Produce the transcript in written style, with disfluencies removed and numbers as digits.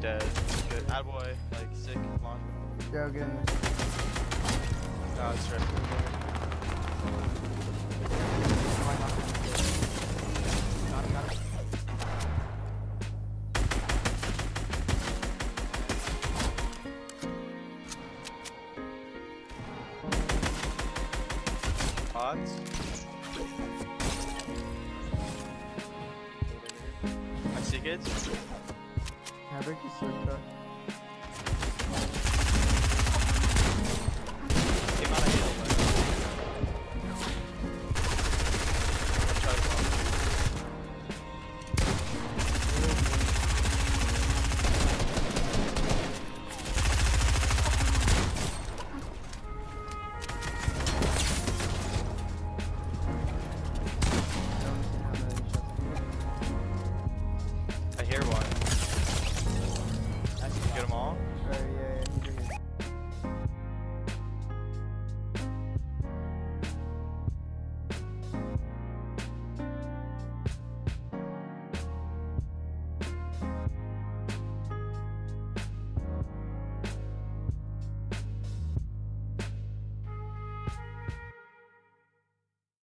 dead. Good. Attaboy. Like, sick. Long. Yeah, get in there. No, it's right. Got him. Pods. I see kids. Yeah, break the switch up.